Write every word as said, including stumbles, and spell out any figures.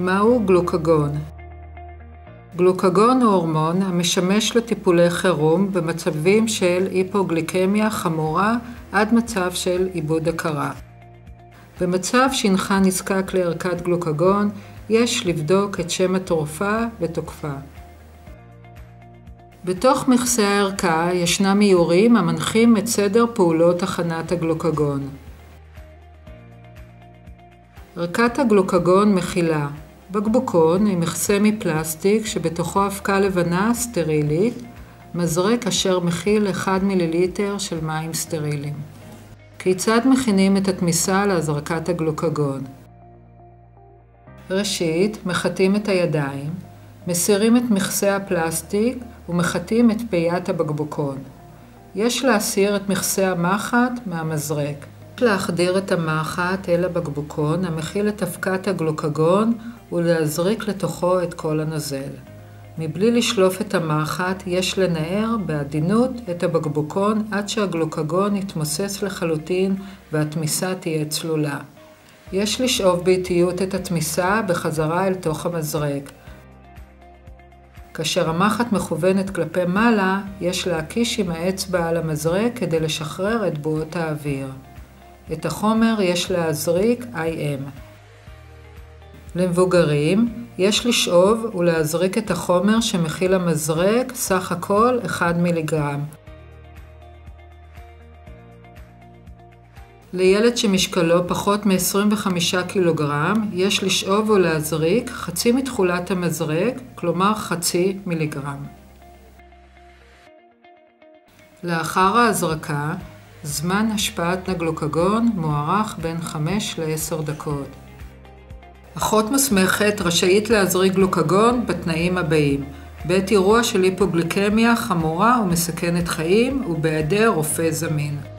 מהו גלוקגון? גלוקגון הוא הורמון המשמש לטיפולי חירום במצבים של היפוגליקמיה חמורה עד מצב של איבוד הכרה. במצב שהנך נזקק לערכת גלוקגון, יש לבדוק את שם התרופה ותוקפה. בתוך מכסה הערכה ישנם איורים המנחים את סדר פעולות הכנת הגלוקגון. ערכת הגלוקגון מכילה בקבוקון עם מכסה מפלסטיק שבתוכו אבקה לבנה סטרילית, מזרק אשר מכיל אחד מיליליטר של מים סטריליים. כיצד מכינים את התמיסה להזרקת הגלוקגון? ראשית, מחטאים את הידיים, מסירים את מכסה הפלסטיק ומחטאים את פיית הבקבוקון. יש להסיר את מכסה המחט מהמזרק. יש להחדיר את המחט אל הבקבוקון המכיל את אבקת הגלוקגון ולהזריק לתוכו את כל הנוזל. מבלי לשלוף את המחט, יש לנער בעדינות את הבקבוקון עד שהגלוקגון יתמוסס לחלוטין והתמיסה תהיה צלולה. יש לשאוב באיטיות את התמיסה בחזרה אל תוך המזרק. כאשר המחט מכוונת כלפי מעלה, יש להקיש עם האצבע על המזרק כדי לשחרר את בועות האוויר. את החומר יש להזריק איי אם. למבוגרים, יש לשאוב ולהזריק את החומר שמכיל המזרק סך הכל אחד מיליגרם. לילד שמשקלו פחות מ-עשרים וחמישה קילוגרם, יש לשאוב ולהזריק חצי מתכולת המזרק, כלומר חצי מיליגרם. לאחר ההזרקה, זמן השפעת הגלוקגון מוערך בין חמש לעשר דקות. אחות מוסמכת רשאית להזריק גלוקגון בתנאים הבאים: בעת אירוע של היפוגליקמיה חמורה ומסכנת חיים ובהיעדר רופא זמין.